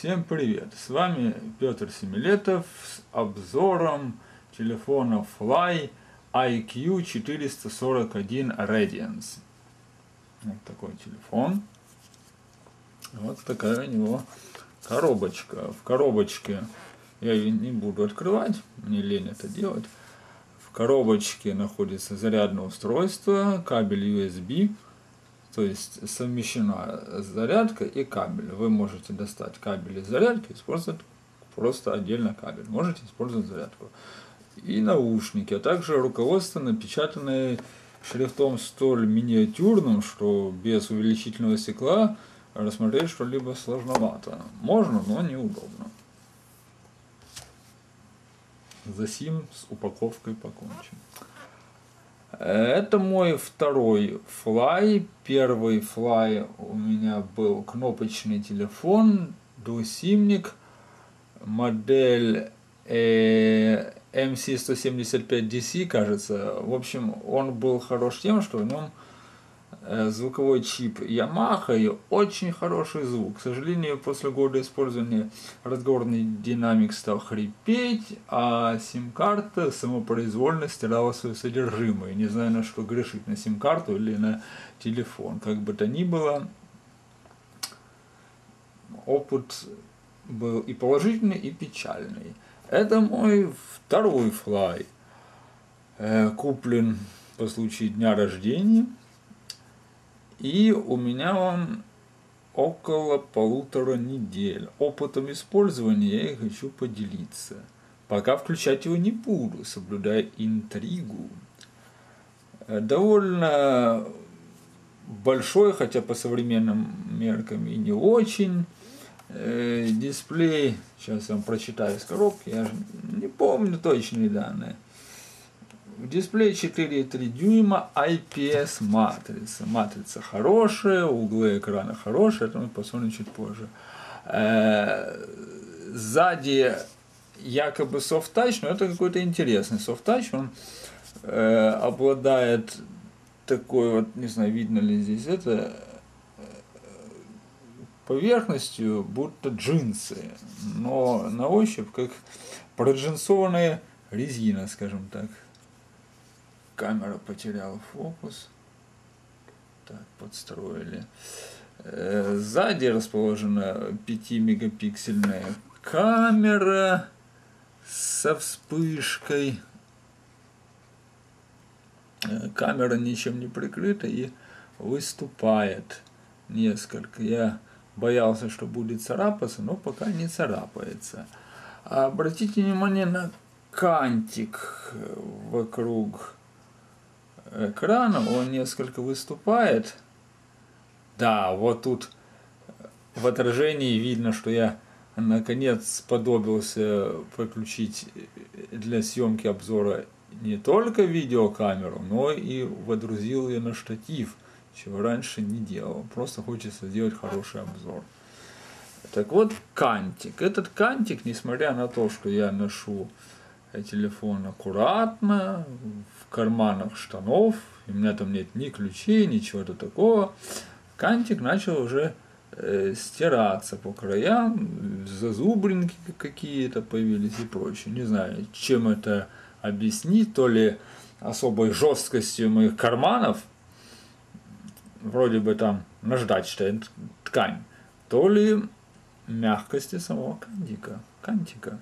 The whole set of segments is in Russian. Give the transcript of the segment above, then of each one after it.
Всем привет! С вами Петр Семилетов с обзором телефона Fly IQ 441 Radiance. Вот такой телефон. Вот такая у него коробочка. В коробочке я ее не буду открывать, мне лень это делать. В коробочке находится зарядное устройство, кабель USB. То есть совмещена зарядка и кабель. Вы можете достать кабель из зарядки, использовать просто отдельно кабель. Можете использовать зарядку. И наушники, а также руководство, напечатанное шрифтом столь миниатюрным, что без увеличительного стекла рассмотреть что-либо сложновато. Можно, но неудобно. Засим с упаковкой покончим. Это мой второй Fly. Первый Fly у меня был кнопочный телефон, двусимник, модель MC175DC, кажется. В общем, он был хорош тем, что в нем звуковой чип Yamaha и очень хороший звук. К сожалению, после года использования разговорный динамик стал хрипеть, а сим-карта самопроизвольно стирала свое содержимое. Не знаю, на что грешить, на сим-карту или на телефон. Как бы то ни было, опыт был и положительный, и печальный. Это мой второй Fly, куплен по случаю дня рождения. И у меня он около 1,5 недели. Опытом использования я и хочу поделиться. Пока включать его не буду, соблюдая интригу. Довольно большой, хотя по современным меркам и не очень. Дисплей, сейчас я вам прочитаю из коробки, я же не помню точные данные. В дисплее 4,3 дюйма IPS матрица. Матрица хорошая, углы экрана хорошие, это мы посмотрим чуть позже. Сзади якобы soft touch, но это какой-то интересный soft touch. Он обладает такой вот, не знаю, видно ли здесь это, поверхностью, будто джинсы, но на ощупь как проджинсованная резина, скажем так. Камера потеряла фокус. Так, подстроили. Сзади расположена 5-мегапиксельная камера со вспышкой. Камера ничем не прикрыта и выступает несколько. Я боялся, что будет царапаться, но пока не царапается. Обратите внимание на кантик вокруг экрана, он несколько выступает. Да, вот тут в отражении видно, что я наконец сподобился подключить для съемки обзора не только видеокамеру, но и водрузил ее на штатив, чего раньше не делал. Просто хочется сделать хороший обзор. Так вот, кантик. Этот кантик, несмотря на то, что я ношу телефон аккуратно, в карманах штанов, у меня там нет ни ключей, ничего такого, кантик начал уже стираться по краям, зазубринки какие-то появились и прочее. Не знаю, чем это объяснить, то ли особой жесткостью моих карманов, вроде бы там наждачная ткань, то ли мягкости самого кантика.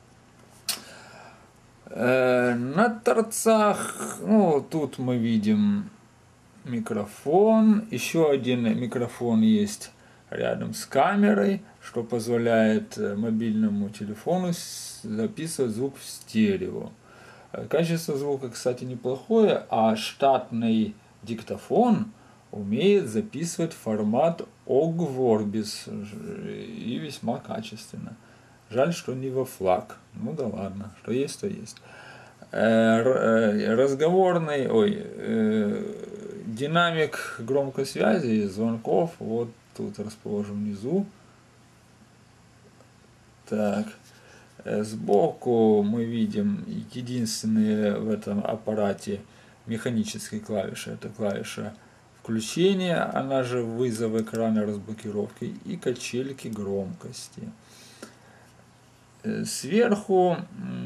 На торцах, ну, тут мы видим микрофон. Еще один микрофон есть рядом с камерой, что позволяет мобильному телефону записывать звук в стерео. Качество звука, кстати, неплохое, а штатный диктофон умеет записывать формат OGG Vorbis и весьма качественно. Жаль, что не во флаг. Ну да ладно, что есть, то есть. Разговорный, динамик громкой связи и звонков вот тут расположен внизу. Так, сбоку мы видим единственные в этом аппарате механические клавиши. Это клавиша включения, она же вызов экрана разблокировки, и качельки громкости. Сверху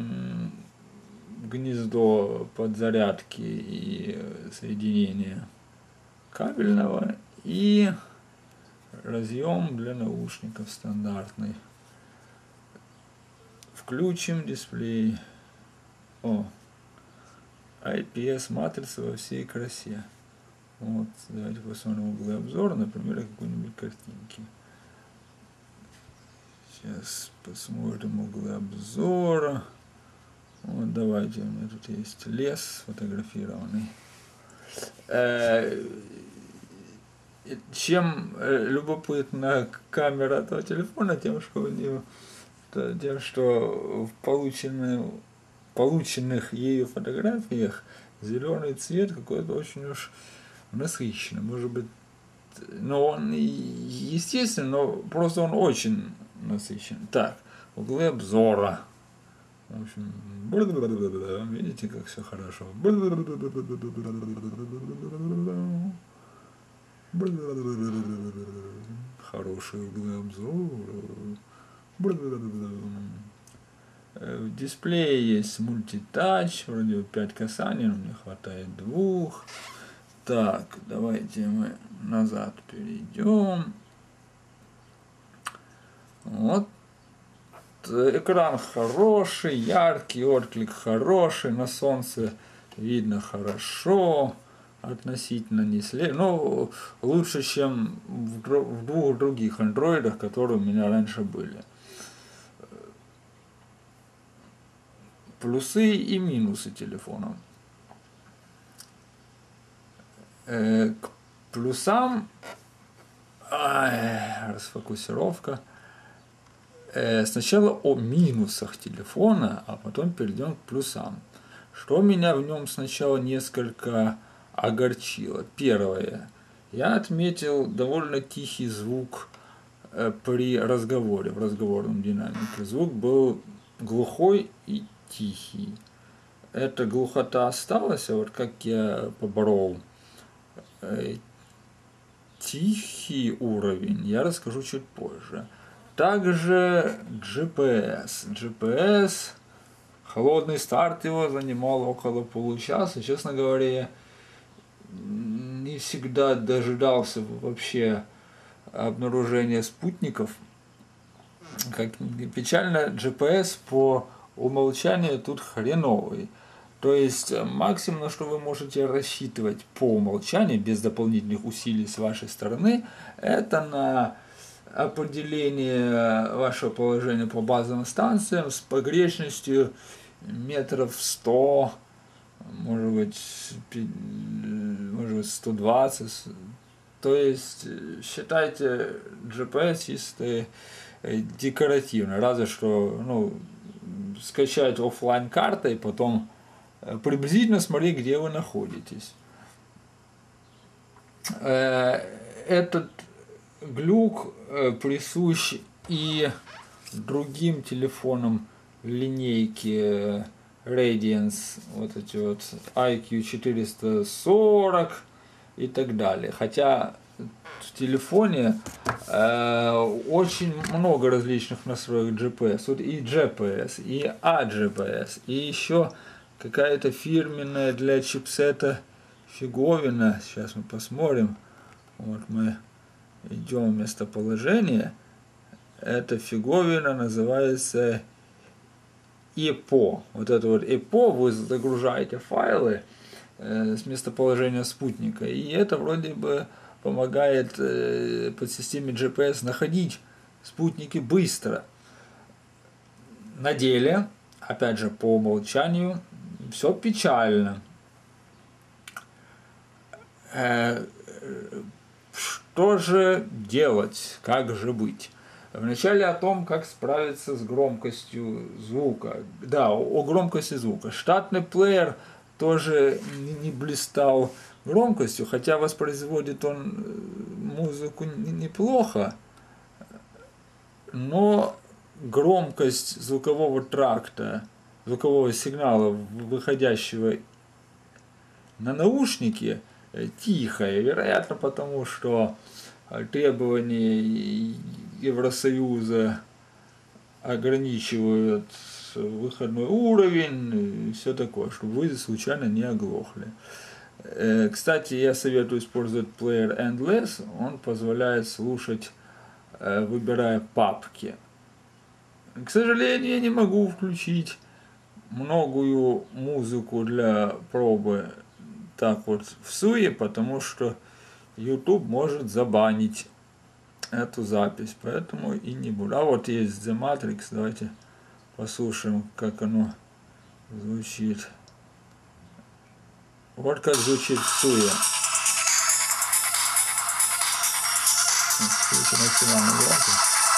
гнездо подзарядки и соединение кабельного и разъем для наушников стандартный. Включим дисплей. О, IPS матрица во всей красе. Вот, давайте посмотрим углы обзора, например, какой-нибудь картинки. Сейчас посмотрим углы обзора. Вот, давайте, у меня тут есть лес сфотографированный. Чем любопытна камера этого телефона, тем, что у него, тем, что в полученных ею фотографиях зеленый цвет какой-то очень уж насыщенный. Может быть, но он естественно, но просто он очень насыщен. Так, углы обзора. В общем, видите, как все хорошо. Хорошие углы обзора. В дисплее есть мультитач, вроде 5 касаний, но мне хватает 2. Так, давайте мы назад перейдем. Вот. Экран хороший, яркий, отклик хороший, на солнце видно хорошо, относительно не след. Ну, лучше, чем в 2 других андроидах, которые у меня раньше были. Плюсы и минусы телефона. К плюсам расфокусировка. Сначала о минусах телефона, а потом перейдем к плюсам. Что меня в нем сначала несколько огорчило. Первое. Я отметил довольно тихий звук при разговоре, в разговорном динамике. Звук был глухой и тихий. Эта глухота осталась, а вот как я поборол тихий уровень, я расскажу чуть позже. Также GPS. Холодный старт его занимал около получаса. Честно говоря, я не всегда дожидался вообще обнаружения спутников. Как печально, GPS по умолчанию тут хреновый. То есть максимум, на что вы можете рассчитывать по умолчанию, без дополнительных усилий с вашей стороны, это на определение вашего положения по базовым станциям с погрешностью метров 100, может быть 120. То есть считайте GPS чисто декоративно, разве что скачать офлайн карты и потом приблизительно смотреть, где вы находитесь. Этот глюк присущ и другим телефонам линейки Radiance, вот эти вот IQ 440 и так далее. Хотя в телефоне очень много различных настроек GPS. Вот и GPS, и AGPS, и еще какая-то фирменная для чипсета фиговина. Сейчас мы посмотрим. Вот мы идем в местоположение. Эта фиговина называется EPO. Вот это вот EPO, вы загружаете файлы с местоположения спутника, и это вроде бы помогает подсистеме GPS находить спутники быстро. На деле, опять же, по умолчанию, все печально. Что же делать? Как же быть? Вначале о том, как справиться с громкостью звука. Да, о громкости звука. Штатный плеер тоже не блистал громкостью, хотя воспроизводит он музыку неплохо, но громкость звукового тракта, звукового сигнала, выходящего на наушники, тихая, вероятно, потому что требования Евросоюза ограничивают выходной уровень и все такое, чтобы вы случайно не оглохли. Кстати, я советую использовать плеер Endless, он позволяет слушать, выбирая папки. К сожалению, я не могу включить многую музыку для пробы так вот в суе, потому что YouTube может забанить эту запись, поэтому и не буду. А вот есть The Matrix, давайте послушаем, как оно звучит. Вот как звучит в суе. Максимально громко.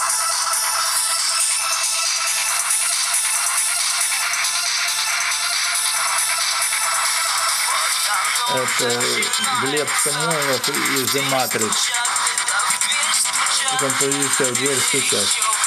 Это Глеб Самойлов из The Matrix. Композиция «В дверь стучат».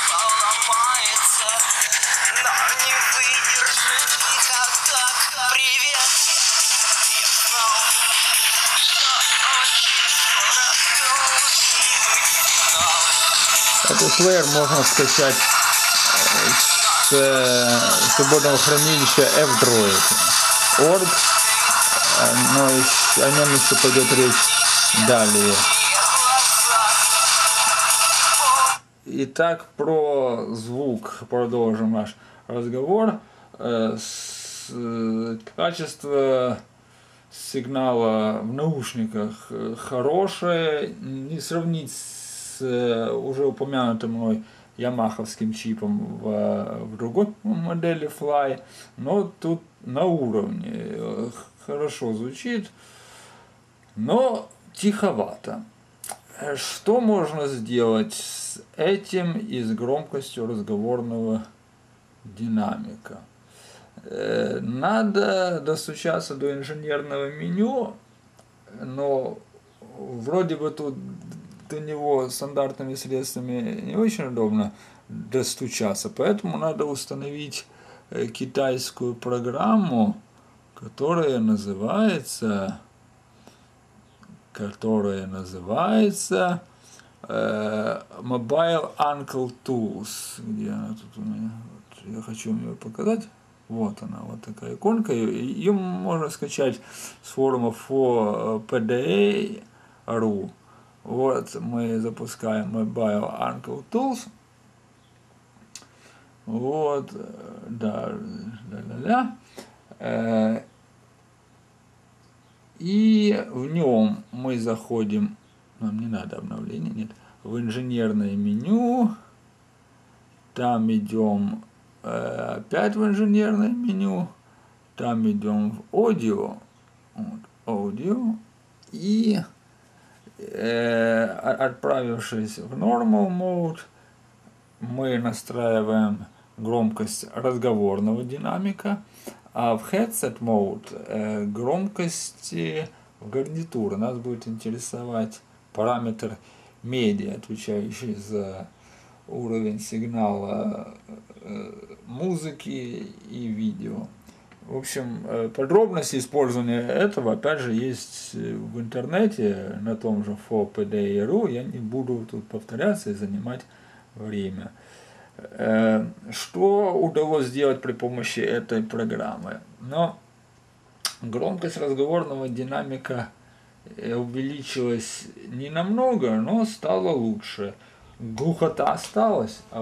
Этот плеер можно скачать с свободного хранилища fdroid.org, но о нем еще пойдет речь далее. Итак, про звук продолжим наш разговор. Качество сигнала в наушниках хорошее, не сравнить с уже упомянутым мной ямаховским чипом в другой модели Fly, но тут на уровне, хорошо звучит, но тиховато. Что можно сделать с этим и с громкостью разговорного динамика? Надо достучаться до инженерного меню, но вроде бы тут до него стандартными средствами не очень удобно достучаться, поэтому надо установить китайскую программу, которая называется Mobile Uncle Tools. Где она тут у меня? Я хочу ее показать. Вот она, вот такая иконка. Ее можно скачать с форума for.pda.ru. Вот мы запускаем Mobile Uncle Tools. Вот, и в нем мы заходим, нам не надо обновления, нет, в инженерное меню, там идем опять в инженерное меню, там идем в аудио, вот, аудио, и отправившись в Normal Mode, мы настраиваем громкость разговорного динамика, а в Headset Mode громкости в гарнитуре. Нас будет интересовать параметр медиа, отвечающий за уровень сигнала музыки и видео. В общем, подробности использования этого, опять же, есть в интернете, на том же for.pda.ru, я не буду тут повторяться и занимать время. Что удалось сделать при помощи этой программы? Но громкость разговорного динамика увеличилась не намного, но стала лучше. Глухота осталась, а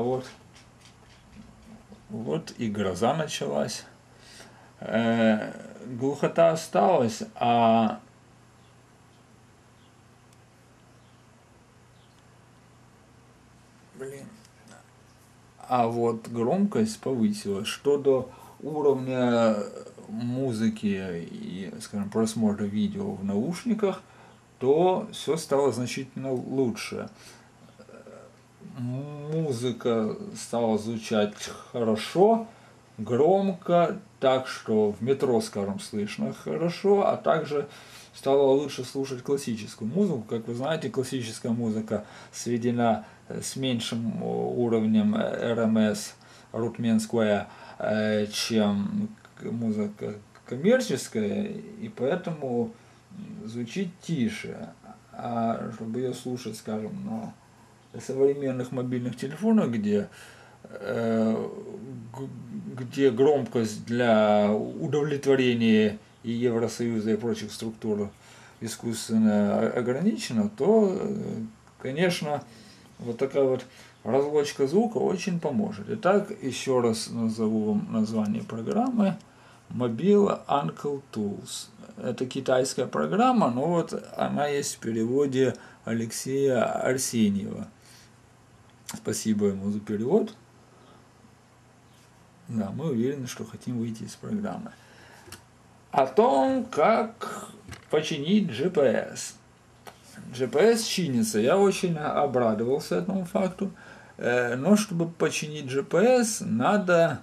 вот и гроза началась. Глухота осталась, а вот громкость повысилась. Что до уровня музыки и, скажем, просмотра видео в наушниках, то все стало значительно лучше. Музыка стала звучать хорошо, громко, так что в метро, скажем, слышно хорошо, а также стало лучше слушать классическую музыку. Как вы знаете, классическая музыка сведена с меньшим уровнем RMS, root mean square, чем музыка коммерческая, и поэтому звучит тише. А чтобы ее слушать, скажем, на современных мобильных телефонах, где громкость для удовлетворения и Евросоюза и прочих структур искусственно ограничена, то, конечно, вот такая вот разлочка звука очень поможет. Итак, еще раз назову вам название программы. Mobile Uncle Tools. Это китайская программа, но вот она есть в переводе Алексея Арсеньева. Спасибо ему за перевод. Да, мы уверены, что хотим выйти из программы. О том, как починить GPS. GPS чинится. Я очень обрадовался этому факту. Но чтобы починить GPS, надо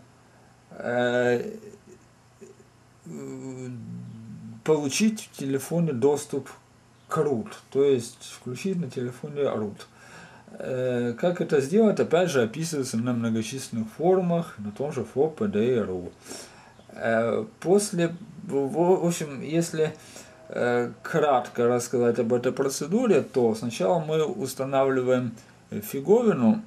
получить в телефоне доступ к root, то есть включить на телефоне root. Как это сделать, опять же, описывается на многочисленных форумах, на том же FOPD.ru. В общем, если кратко рассказать об этой процедуре, то сначала мы устанавливаем фиговину,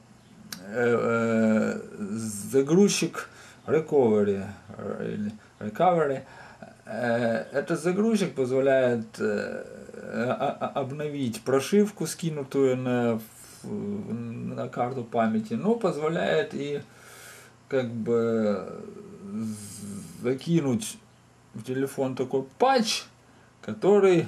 загрузчик recovery. Этот загрузчик позволяет обновить прошивку, скинутую на карту памяти, но позволяет и как бы закинуть в телефон такой патч, который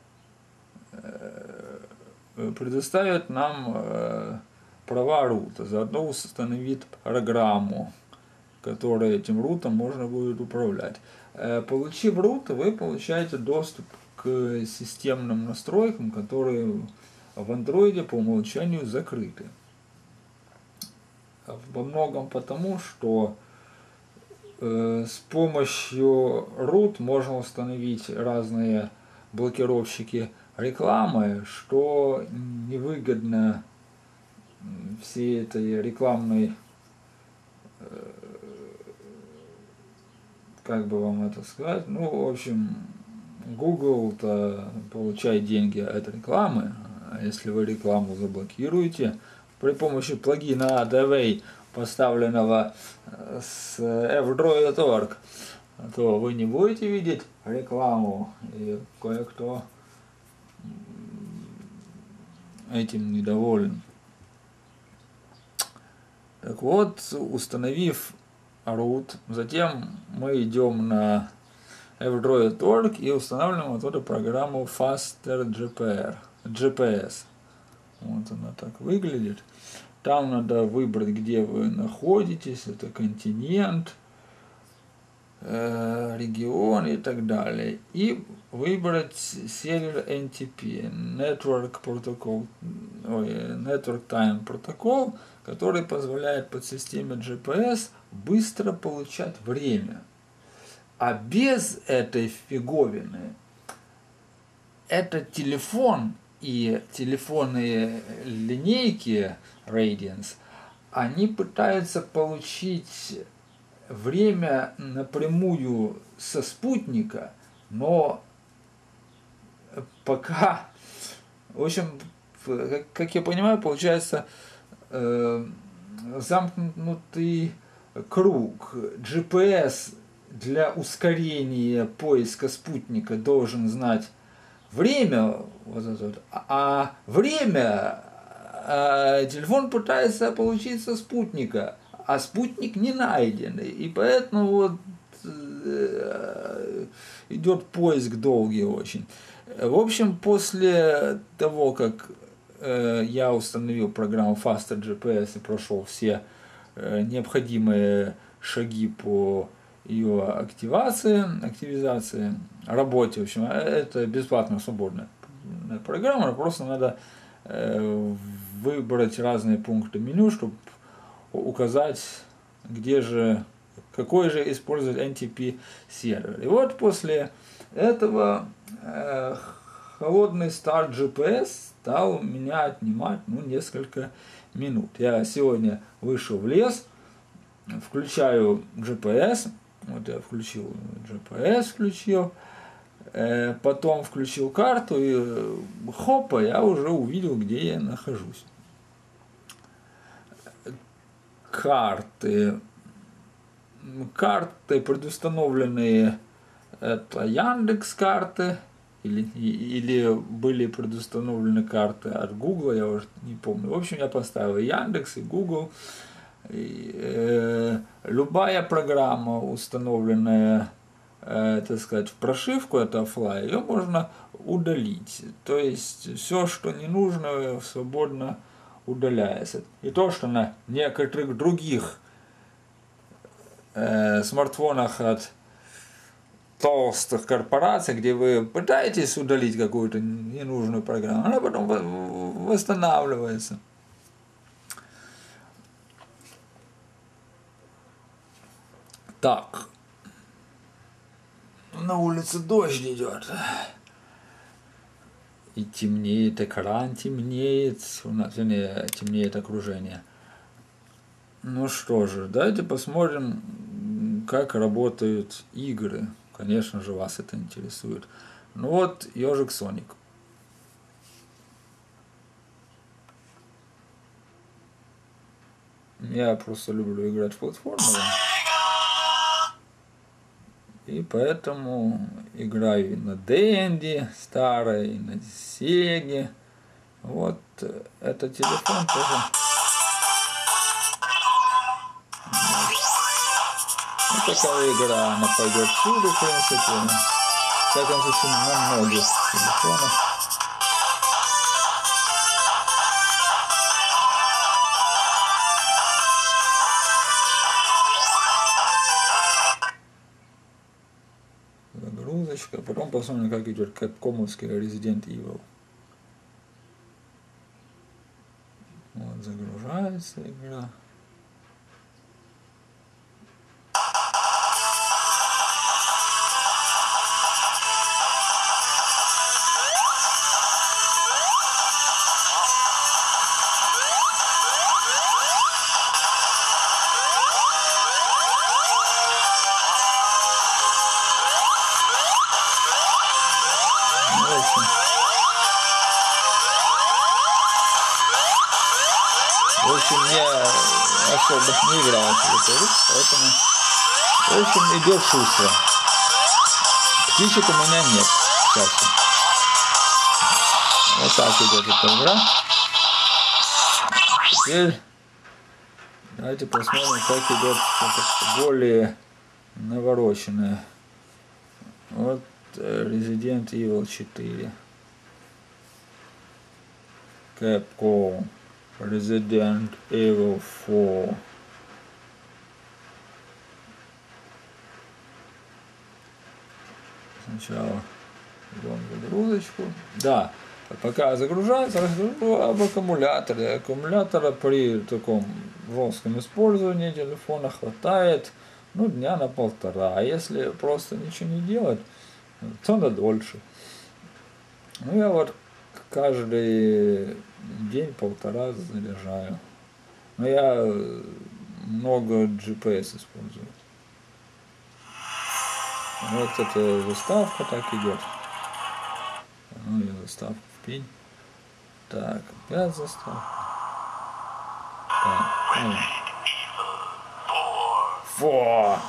предоставит нам права рута, заодно установит программу, которой этим рутом можно будет управлять. Получив root, вы получаете доступ к системным настройкам, которые в Android по умолчанию закрыты. Во многом потому, что с помощью root можно установить разные блокировщики рекламы, что невыгодно всей этой рекламной, как бы вам это сказать, ну, в общем, Google-то получает деньги от рекламы, а если вы рекламу заблокируете при помощи плагина ADAWay, поставленного с fdroid.org, то вы не будете видеть рекламу, и кое-кто этим недоволен. Так вот, установив root, затем мы идем на fdroid.org и устанавливаем вот эту программу Faster GPS. Вот она так выглядит. Там надо выбрать, где вы находитесь, это континент, регион и так далее. И выбрать сервер NTP, Network Time Protocol, который позволяет подсистеме GPS быстро получать время. А без этой фиговины этот телефон и телефонные линейки Radiance, они пытаются получить время напрямую со спутника, но пока, в общем, как я понимаю, получается замкнутый круг. GPS для ускорения поиска спутника должен знать время, вот это вот, а время телефон пытается получить со спутника, а спутник не найден, и поэтому вот идет поиск долгий очень. В общем, после того, как я установил программу Faster GPS и прошел все необходимые шаги по ее активизации, работе, в общем, это бесплатная свободная программа, просто надо выбрать разные пункты меню, чтобы указать, где же, какой же использовать NTP сервер. И вот после этого холодный старт GPS стал у меня отнимать несколько минут. Я сегодня вышел в лес, включаю GPS, вот я включил GPS, Потом включил карту и хопа, я уже увидел, где я нахожусь. Карты предустановленные, это Яндекс.Карты, или были предустановлены карты от Google, я уже не помню. В общем, я поставил Яндекс и Google. Любая программа, установленная, так сказать, в прошивку, это офлайн, ее можно удалить. То есть все, что не нужно, свободно удаляется. И то, что на некоторых других смартфонах от толстых корпораций, где вы пытаетесь удалить какую-то ненужную программу, она потом восстанавливается. Так, на улице дождь идет. И темнеет экран, темнеет, у нас, темнеет окружение. Ну что же, давайте посмотрим, как работают игры. Конечно же, вас это интересует. Ну вот, Ежик Соник. Я просто люблю играть в платформу. И поэтому играю и на Денди старой, и на Сеге. Вот этот телефон тоже. Вот такая игра, она пойдет всюду, в принципе. В всяком случае, на многих телефонах. Загрузочка. Потом посмотрим, как идет капкомовский Resident Evil. Вот, загружается игра. В общем, я особо не играл в эту игру, поэтому, в общем, идет шустро. Птичек у меня нет, кстати. Вот так идет эта игра. Теперь давайте посмотрим, как идет более навороченная. Вот Resident Evil 4. Capcom. Resident Evil 4. Сначала берем загрузочку. Да, пока загружается, расскажу об аккумуляторе. Аккумулятора при таком жестком использовании телефона хватает, ну, дня на полтора. А если просто ничего не делать, то на дольше. Ну, я вот каждый день полтора заряжаю. Но я много GPS использую. Вот эта заставка так идет. Ну, я заставку в пень. Так, опять заставка. Так, Фу!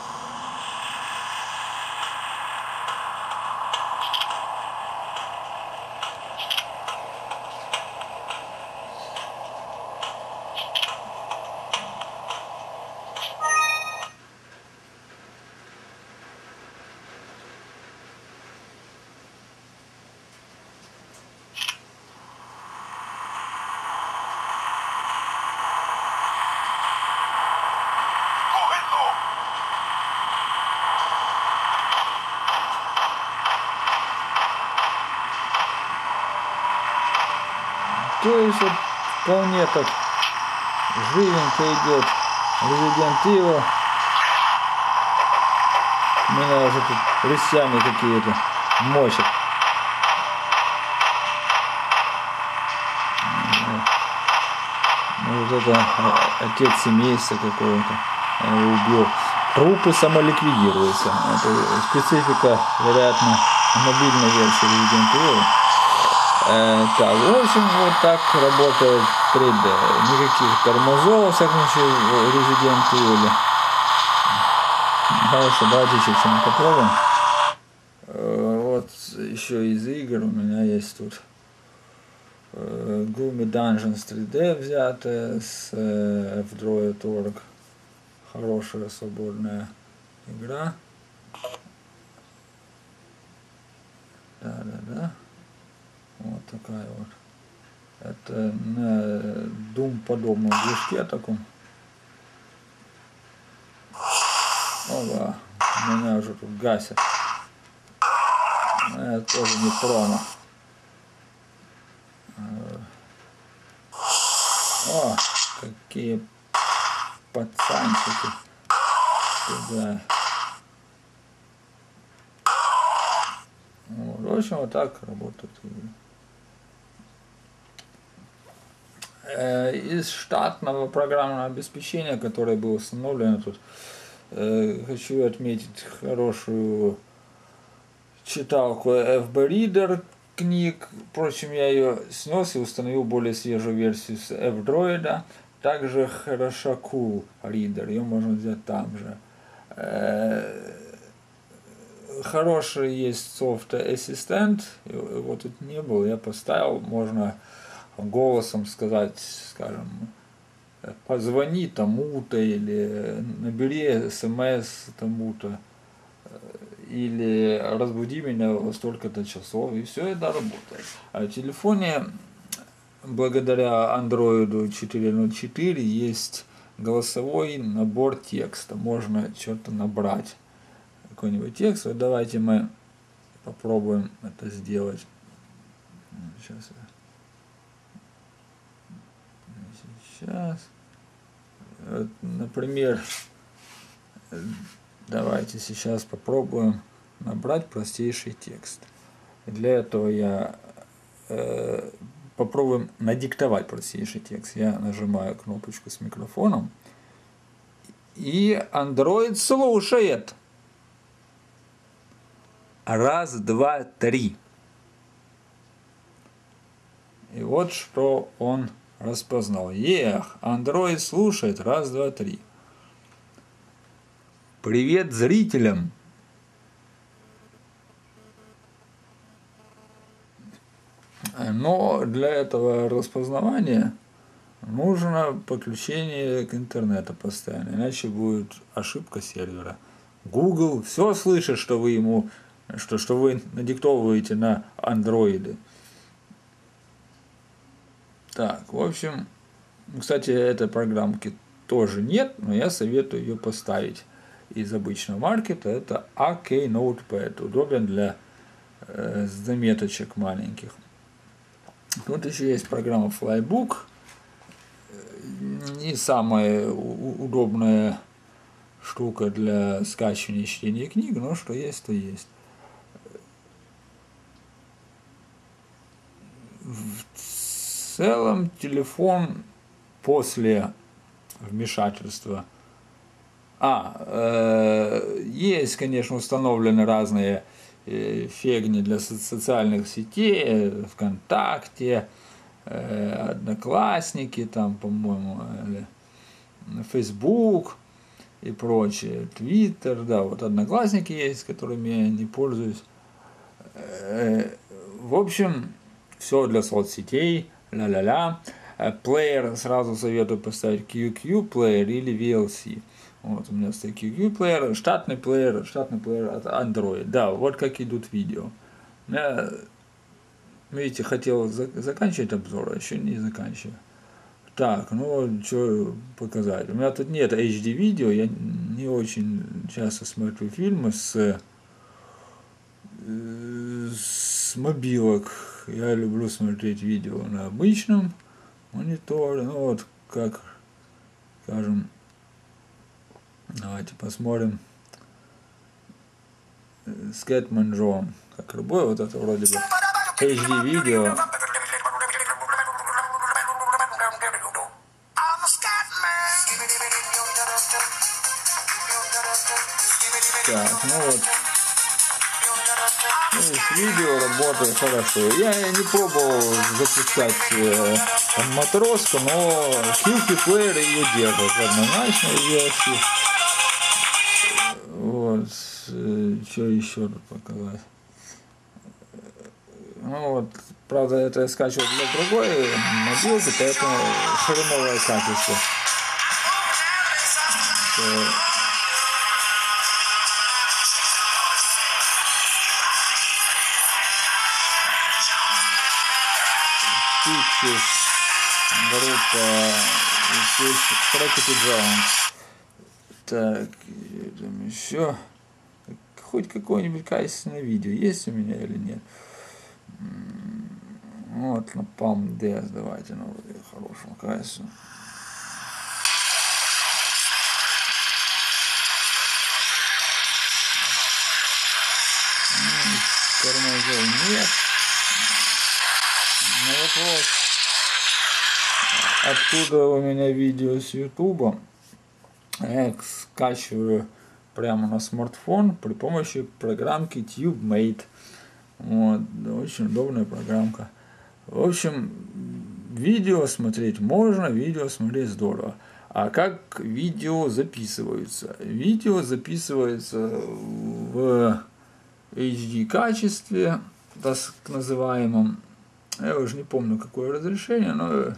То есть вот вполне так живенько идет Resident Evil. У меня уже тут рысями какие-то мочат. Вот это отец семейства какого-то, я его убил. Трупы самоликвидируются. Это специфика, вероятно, мобильной версии Resident Evil. Так, в общем, вот так работает 3D. Никаких тормозов, во всяком случае, в Resident Evil. Хорошо, давайте еще что-нибудь попробуем. Вот еще из игр у меня есть тут Gloomy Dungeons 3D взятая с F-Droid.org. Хорошая свободная игра. Да. Вот такая вот. Это на Doom подобном движке таком. Ого, меня уже тут гасят. Это тоже не промо. О, какие пацанчики. Да. Вот, в общем, вот так работает. Из штатного программного обеспечения, которое было установлено тут, хочу отметить хорошую читалку FB Reader книг. Впрочем, я ее снес и установил более свежую версию с F-Droid. Также хороша Cool Reader, ее можно взять там же. Хороший есть софт Assistant, его тут не было, я поставил, можно голосом сказать, скажем, позвони тому-то, или набери смс тому-то, или разбуди меня во столько-то часов, и все это работает. А в телефоне, благодаря Android 4.0.4, есть голосовой набор текста, можно что-то набрать, какой-нибудь текст. Вот давайте мы попробуем это сделать. Сейчас. Вот, например, давайте сейчас попробуем набрать простейший текст. Для этого я попробуем надиктовать простейший текст. Я нажимаю кнопочку с микрофоном, и Android слушает. 1, 2, 3. И вот что он распознал. Android слушает. 1, 2, 3. Привет зрителям. Но для этого распознавания нужно подключение к интернету постоянно, иначе будет ошибка сервера. Google все слышит, что вы ему, что вы надиктовываете на андроиды. Так, в общем, кстати, этой программки тоже нет, но я советую ее поставить из обычного маркета. Это AK Notepad, удобен для заметочек маленьких. Вот еще есть программа Flybook, не самая удобная штука для скачивания и чтения книг, но что есть, то есть. В целом телефон после вмешательства. Есть, конечно, установлены разные фигни для социальных сетей, ВКонтакте, Одноклассники, там, по-моему, Facebook и прочее, Twitter, да, вот Одноклассники есть, которыми я не пользуюсь. В общем, все для соцсетей, ля-ля-ля. Плеер сразу советую поставить QQ плеер или VLC. Вот у меня стоит QQ плеер, штатный плеер от Android. Да, вот как идут видео. Я, видите, хотел заканчивать обзор, а еще не заканчиваю. Так, ну что показать. У меня тут нет HD видео, я не очень часто смотрю фильмы с мобилок. Я люблю смотреть видео на обычном мониторе. Ну вот как, скажем, давайте посмотрим. Scatman John. Как любой, вот это вроде бы HD видео. Так, ну вот. С видео работает хорошо. Я не пробовал запускать матроску, но Qt Player ее держит в однозначной версии. Вот. Что еще тут показать? Ну вот, правда, это я скачивал для другой мобилки, поэтому ширинное качество. Пикчес, группа Trackity Jones. Так, там еще. Хоть какое-нибудь качественное видео есть у меня или нет? Вот, на Palm DS давайте, ну, хорошему качеству. Тормозов нет. Но вопрос, откуда у меня видео с YouTube? Я их скачиваю прямо на смартфон при помощи программки TubeMate. Вот, очень удобная программка. В общем, видео смотреть можно, видео смотреть здорово. А как видео записываются? Видео записывается в HD качестве, так называемом. Я уже не помню, какое разрешение, но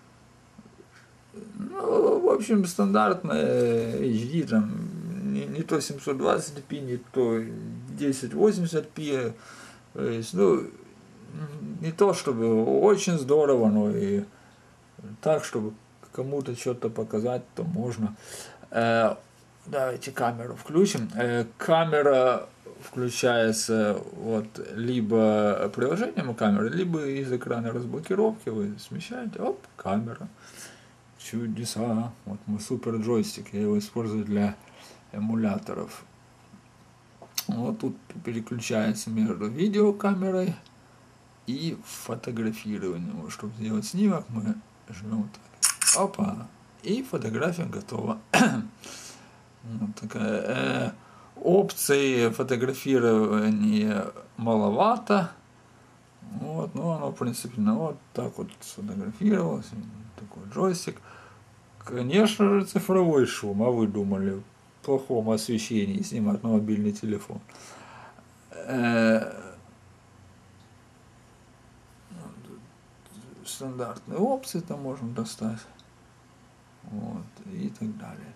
ну, в общем, стандартное HD, там, не то 720p, не то 1080p. То есть, ну, не то чтобы очень здорово, но и так, чтобы кому-то что-то показать, то можно. Давайте камеру включим. Камера включается вот либо приложением камеры, либо из экрана разблокировки вы смещаете, оп, камера. Чудеса. Вот мой супер джойстик, я его использую для эмуляторов. Вот тут переключается между видеокамерой и фотографированием. Чтобы сделать снимок, мы жмем так. Опа. И фотография готова. Вот такая. Опций фотографирования маловато. Вот, ну оно, в принципе, ну, вот так вот сфотографировалось. Такой джойстик. Конечно же, цифровой шум. А вы думали, в плохом освещении снимать на мобильный телефон. Стандартные опции там можно достать. Вот, и так далее.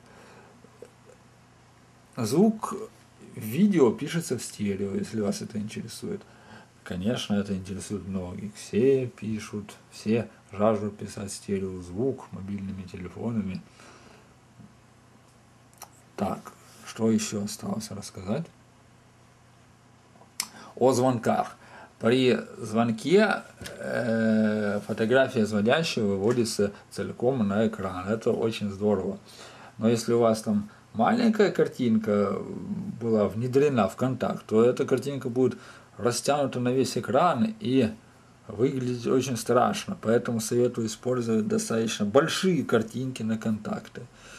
Звук видео пишется в стерео, если вас это интересует. Конечно, это интересует многих. Все пишут, все жаждут писать стереозвук мобильными телефонами. Так, что еще осталось рассказать? О звонках. При звонке фотография звонящего выводится целиком на экран. Это очень здорово. Но если у вас там маленькая картинка была внедрена в контакт, то эта картинка будет растянута на весь экран и выглядит очень страшно. Поэтому советую использовать достаточно большие картинки на контакты.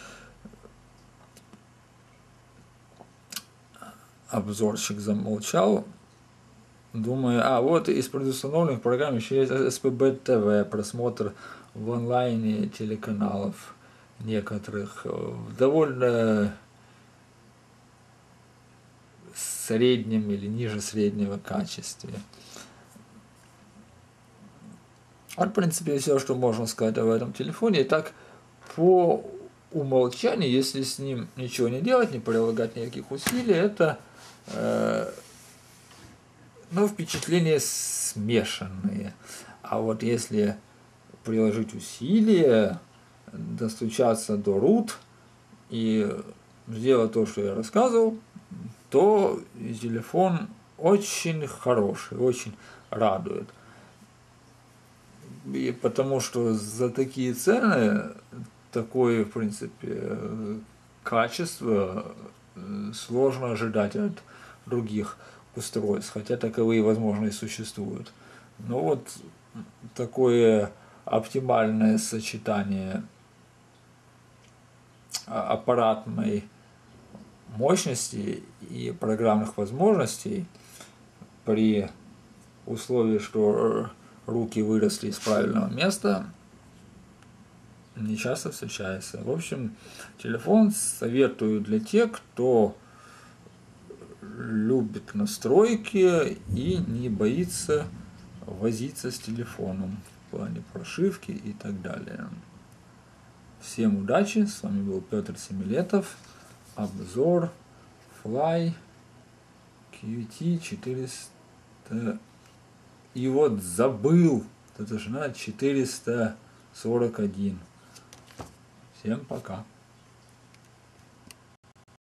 Обзорщик замолчал. Думаю, вот из предустановленных программ еще есть SPB TV, просмотр в онлайне телеканалов некоторых в довольно среднем или ниже среднего качестве. Вот, в принципе, все, что можно сказать об этом телефоне. И так, по умолчанию, если с ним ничего не делать, не прилагать никаких усилий, это впечатления смешанные. А вот если приложить усилия, достучаться до root и сделать то, что я рассказывал, то телефон очень хороший, очень радует. И потому что за такие цены, такое, в принципе, качество сложно ожидать от других устройств, хотя таковые, возможно, и существуют. Но вот такое оптимальное сочетание аппаратной мощности и программных возможностей при условии, что руки выросли из правильного места, не часто встречается. В общем, телефон советую для тех, кто любит настройки и не боится возиться с телефоном в плане прошивки и так далее. Всем удачи, с вами был Петр Семилетов, обзор Fly QT 400, и вот забыл, это же надо 441. Всем пока.